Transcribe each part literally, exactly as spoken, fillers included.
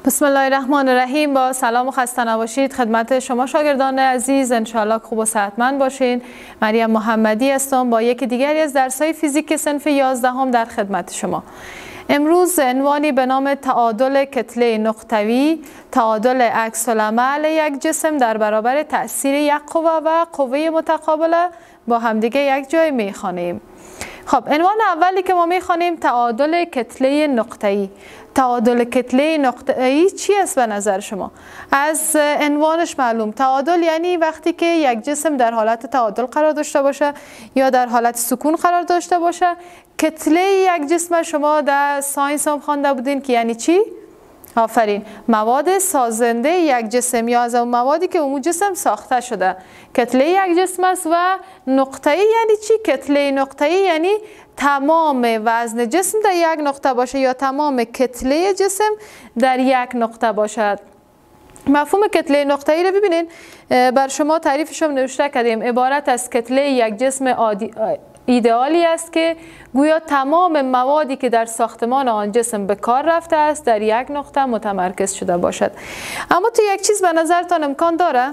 بسم الله الرحمن الرحیم. با سلام و خسته نباشید خدمت شما شاگردان عزیز، انشاءالله خوب و صحتمند باشین. مریم محمدی هستم با یکی دیگری از درس‌های فیزیک صنف یازدهم در خدمت شما. امروز عنوانی به نام تعادل کتله نقطه‌ای، تعادل عکس العمل یک جسم در برابر تأثیر یک قوه و قوه متقابله با همدیگه یک جای می‌خوانیم. خب عنوان اولی که ما می‌خوانیم تعادل کتله نقطه‌ای. تعادل کتله نقطه‌ای چی است به نظر شما؟ از عنوانش معلوم، تعادل یعنی وقتی که یک جسم در حالت تعادل قرار داشته باشه یا در حالت سکون قرار داشته باشه. کتله یک جسم شما در ساینس هم خوانده بودین که یعنی چی؟ آفرین، مواد سازنده یک جسم یا از اون موادی که اون جسم ساخته شده. کتله یک جسم است و نقطه‌ای یعنی چی؟ کتله نقطه‌ای یعنی تمام وزن جسم در یک نقطه باشه یا تمام کتله جسم در یک نقطه باشد. مفهوم کتله نقطه‌ای رو ببینین، بر شما تعریفش هم نوشته کردیم. عبارت از کتله یک جسم عادی ایدئالی است که گویا تمام موادی که در ساختمان آن جسم به کار رفته است در یک نقطه متمرکز شده باشد. اما تو یک چیز به نظرتان امکان داره؟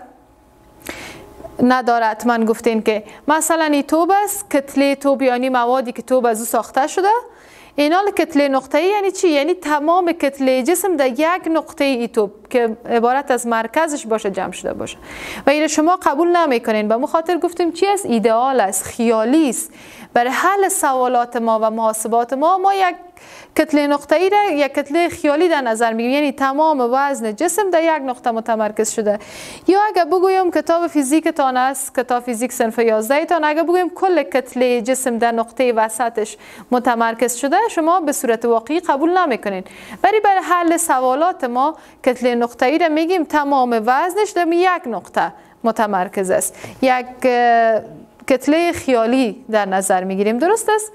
نداره. حتما گفتین که مثلا این توب است، کتله توب یعنی موادی که توب از او ساخته شده. اینال کتله نقطه‌ای یعنی چی؟ یعنی تمام کتله جسم در یک نقطه ای توب که عبارت از مرکزش باشه جمع شده باشه و این شما قبول نمیکنین. به مخاطر گفتیم چی است؟ ایدئال است، خیالی است. برای حل سوالات ما و محاسبات ما ما یک کتله نقطه‌ای را یک کتله خیالی در نظر میگیریم، یعنی تمام وزن جسم در یک نقطه متمرکز شده. یا اگر بگویم کتاب فیزیک تان است، کتاب فیزیک صنف یازده تان، اگر بگویم کل کتله جسم در نقطه وسطش متمرکز شده، شما به صورت واقعی قبول نمیکنین. ولی برای حل سوالات ما کتله نقطه‌ای را میگیم تمام وزنش در یک نقطه متمرکز است. یک کتله خیالی در نظر میگیریم. درست است؟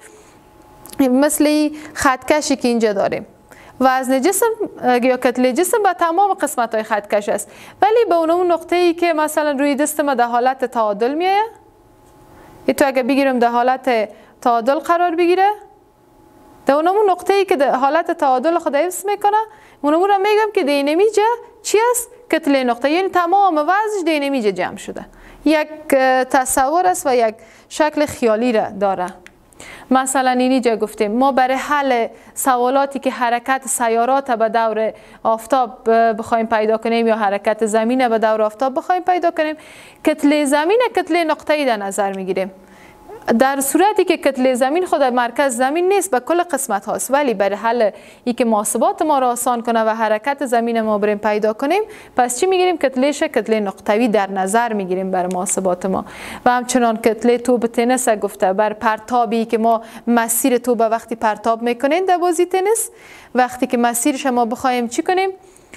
مثل خطکشی که اینجا داریم، وزن جسم یا کتله جسم با تمام قسمت های خطکش است، ولی به اون نقطه ای که مثلا روی دست ما در حالت تعادل میایه، ای تو اگه بگیرم در حالت تعادل قرار بگیره، در اون نقطه ای که در حالت تعادل خود حفظ میکنه، اونمون رو میگم که دینامیجه چی است؟ کتله نقطه، یعنی تمام وزنش دینامیجه جمع شده. یک تصور است و یک شکل خیالی را داره. مثلا اینجا گفتیم ما برای حل سوالاتی که حرکت سیارات به دور آفتاب بخوایم پیدا کنیم یا حرکت زمین به دور آفتاب بخوایم پیدا کنیم، کتله زمین کتله نقطه‌ای در نظر میگیریم. در صورتی که کتله زمین خود مرکز زمین نیست، به کل قسمت هاست، ولی برای حل ای که محاسبات ما را آسان کنه و حرکت زمین ما بریم پیدا کنیم، پس چی میگیریم؟ کتلهش کتله نقطه‌ای در نظر میگیریم برای محاسبات ما. و همچنان کتله توپ تنیس گفته بر پرتابی که ما مسیر توپ وقتی پرتاب میکنیم در بازی تنیس، وقتی که مسیرش ما بخوایم چی کنیم؟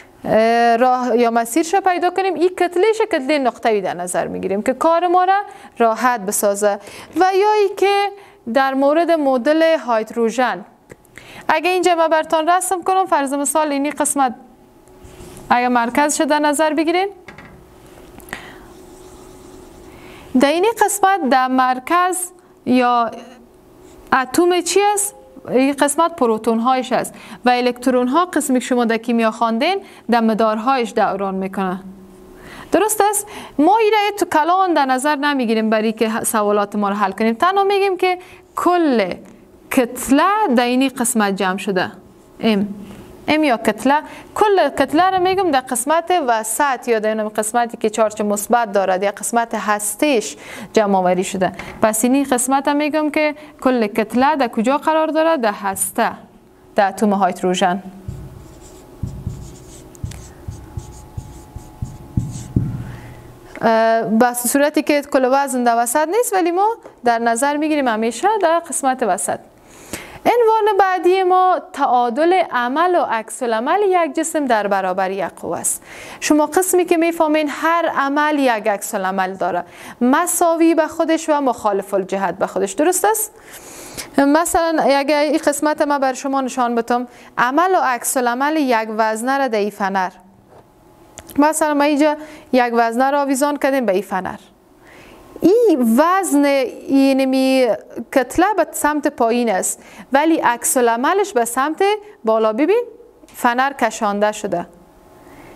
راه یا مسیرش پیدا کنیم، این کتلهش کتله نقطه‌ای در نظر میگیریم که کار ما را راحت بسازه. و یا ای که در مورد مدل هیدروژن، اگه اینجا ما براتون رسم کنم، فرض مثال اینی قسمت اگه مرکز شده نظر بگیرین، در اینی قسمت در مرکز یا اتم چی است؟ این قسمت پروتون هایش است و الکترون ها قسمی که شما در کیمیا خواندین در مدارهایش دوران میکنه. درست است؟ ما این را تو کلان در نظر نمیگیریم برای که سوالات ما رو حل کنیم، تنها میگیم که کل کتله در اینی قسمت جمع شده. ام ام یا کتله، کل کتله رو میگم در قسمت وسط یا در این قسمتی که چارج مثبت دارد یا قسمت هستیش جمع آوری شده. پس این قسمت رو میگم که کل کتله در کجا قرار دارد؟ در هسته، در اتم هیدروژن. بس صورتی که کل وزن در وسط نیست، ولی ما در نظر میگیریم همیشه در قسمت وسط. عنوان بعدی ما تعادل عمل و عکس العمل یک جسم در برابر یک قوه است. شما قسمی که میفهمین هر عمل یک عکس العمل داره، مساوی به خودش و مخالف الجهت به خودش. درست است؟ مثلا اگر این قسمت ما بر شما نشان بدم عمل و عکس العمل یک وزنه را در این فنر، مثلا ما اینجا یک وزنه را آویزان کردیم به این فنر، این وزن اینمی کتله به سمت پایین است ولی عکس العملش به سمت بالا. ببین فنر کشانده شده،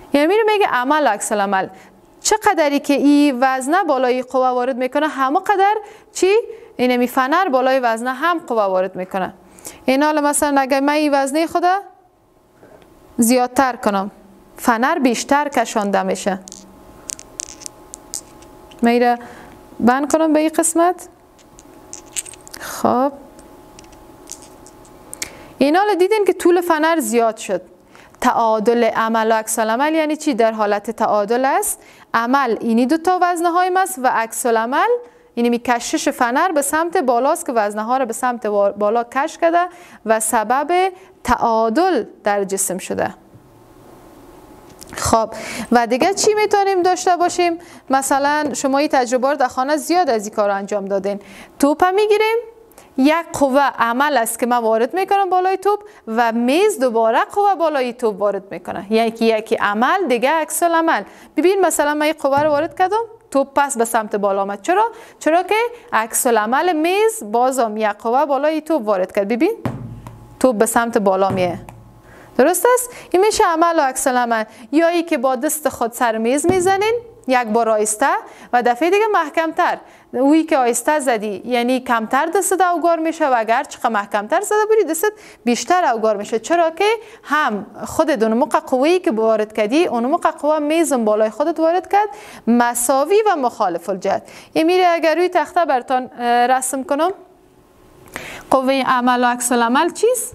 یعنی میره میگه عمل و عکس العمل، چقدری که این وزنه بالای قوه وارد میکنه همه قدر چی اینمی فنر بالای وزنه هم قوه وارد میکنه. این حالا مثلا اگر من این وزنه خود زیادتر کنم فنر بیشتر کشانده میشه. میره بند کنم به این قسمت. خب این حالا دیدین که طول فنر زیاد شد. تعادل عمل و عکس العمل یعنی چی؟ در حالت تعادل است. عمل اینی دو تا وزنه های است و عکس العمل اینی می کشش فنر به سمت بالاست که وزنه ها را به سمت بالا کش کرده و سبب تعادل در جسم شده. خب و دیگه چی میتونیم داشته باشیم؟ مثلا شما این تجربه رو در خانه زیاد از این کار انجام دادین. توپ میگیریم، یک قوه عمل است که من وارد میکنم بالای توپ و میز دوباره قوه بالای توپ وارد میکنه. یکی یکی عمل دیگه عکس العمل. ببین مثلا من این قوه رو وارد کردم، توپ پس به سمت بالا آمد. چرا؟ چرا که عکس العمل میز بازم یک قوه بالای توپ وارد کرد. ببین توپ به سمت بالا میه. درست است؟ این میشه عمل و عکس العمل. یا ای که با دست خود سر میز میزنین یک بار آهسته و دفعه دیگه محکمتر. اویی که آهسته زدی یعنی کمتر دست اوگار میشه و اگر چقدر محکمتر زده بودی دست بیشتر اوگار میشه. چرا که هم خودت اون موقع قوه‌ای که وارد کردی اون موقع قوه میزم بالای خودت وارد کرد مساوی و مخالف الجهت. این میره اگر روی تخته براتون رسم کنم قوه عمل و عکس العمل چیست؟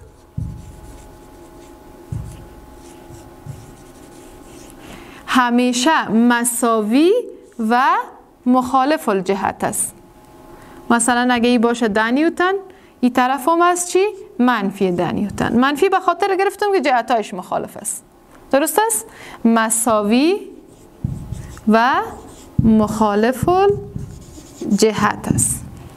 همیشه مساوی و مخالف الجهت است. مثلا اگه ای باشه ده نیوتن، این طرف هم از چی؟ منفی ده نیوتن. منفی به خاطر گرفتم که جهتایش مخالف است. درست است؟ مساوی و مخالف الجهت است.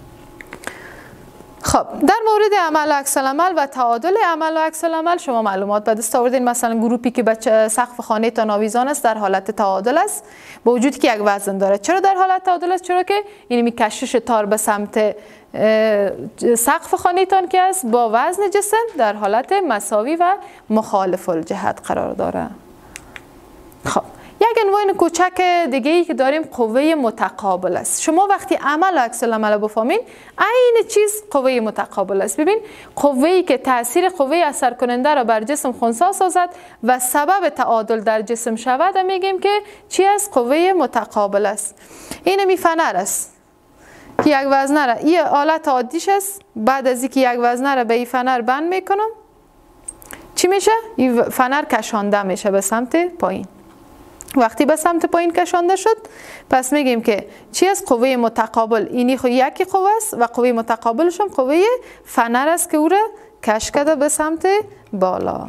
خب در مورد عمل و عکس العمل و تعادل عمل و عکس العمل شما معلومات به دست آوردین. مثلا گروپی که به سقف خانه تان آویزان است در حالت تعادل است با وجودی که یک وزن داره. چرا در حالت تعادل است؟ چرا که این می کشش تار به سمت سقف خانه تان که است با وزن جسم در حالت مساوی و مخالف الجهت قرار داره. خب یک عنوان کوچک دیگه ای که داریم قوه متقابل است. شما وقتی عمل و عکس العمل بفهمین عین چیز قوه متقابل است. ببین قوه ای که تاثیر قوه اثر کننده را بر جسم خنثی سازد و سبب تعادل در جسم شود میگیم که چی است؟ قوه متقابل است. این می فنر است که یک وزنه را این آلت عادیش است. بعد از اینکه یک وزنه را به این فنر بند میکنم چی میشه؟ این فنر کشانده میشه به سمت پایین. وقتی به سمت پایین کشانده شد پس میگیم که چی است؟ قوه متقابل. اینی خو یکی قوه است و قوه متقابلش هم قوه فنر است که او را کش کرده به سمت بالا.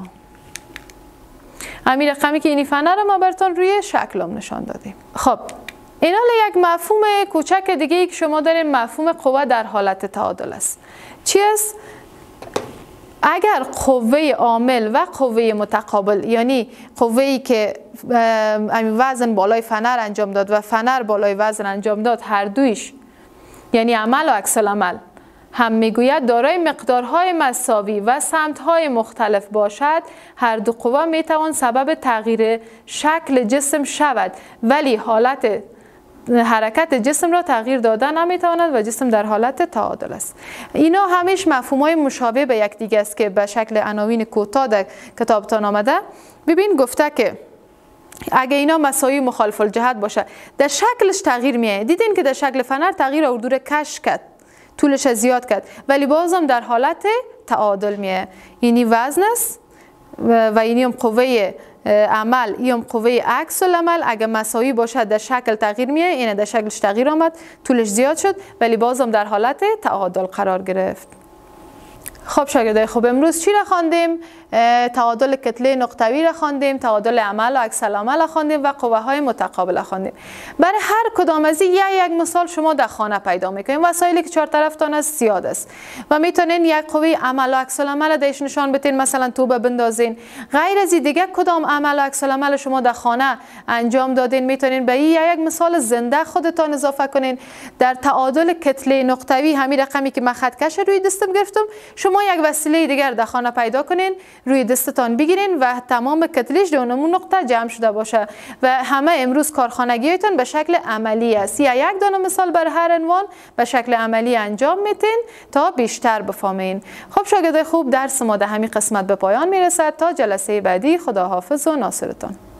همین رقمی که اینی فنر ما براتون روی شکلم نشان دادیم. خب این حالا یک مفهوم کوچک دیگه ای که شما دارین مفهوم قوه در حالت تعادل است. چی است؟ اگر قوه عامل و قوه متقابل یعنی قوه‌ای که وزن بالای فنر انجام داد و فنر بالای وزن انجام داد هر دویش یعنی عمل و عکس العمل هم میگوید دارای مقدارهای مساوی و سمت‌های مختلف باشد، هر دو قوه میتوان سبب تغییر شکل جسم شود ولی حالت حرکت جسم را تغییر دادن نمیتواند و جسم در حالت تعادل است. اینا همیش مفهوم‌های مشابه به یکدیگر است که به شکل عناوین کوتاه در کتابتان آمده. ببین گفته که اگه اینا مساوی مخالف الجهت باشه در شکلش تغییر میه. دیدین که در شکل فنر تغییر اردور کش کرد، طولش زیاد کرد ولی بازم در حالت تعادل میه. اینی وزن است و اینی هم قوه عمل، این قوه عکس العمل. اگه مساوی باشد در شکل تغییر میه، اینه در شکلش تغییر آمد، طولش زیاد شد ولی بازم در حالت تعادل قرار گرفت. خب شاگردای خوب امروز چی را خواندیم؟ تعادل کتله نقطوی را خواندیم، تعادل عمل و عکس العمل را خواندیم و قوه های متقابل را خواندیم. برای هر کدام از این یک یک مثال شما در خانه پیدا میکنید. وسایلی که چهار طرفتان است زیاد است و میتونین یک قوه عمل و عکس العمل دیش نشان بدین، مثلا توبه بندازین. غیر از این دیگه کدام عمل و عکس العمل شما در خانه انجام دادین میتونین به این یک مثال زنده خودتان اضافه کنین. در تعادل کتله نقطوی همین رقمی که من خط کش روی دستم گرفتم شما شما یک وسیله دیگر در خانه پیدا کنین، روی دستتان بگیرین و تمام کتلش در اون نقطه جمع شده باشه و همه امروز کارخانگیتون به شکل عملی است. یا یک دونه مثال بر هر عنوان به شکل عملی انجام میتین تا بیشتر بفهمین. خب شاگردای خوب، درس ما در همین قسمت به پایان میرسد. تا جلسه بعدی، خداحافظ و ناصرتان.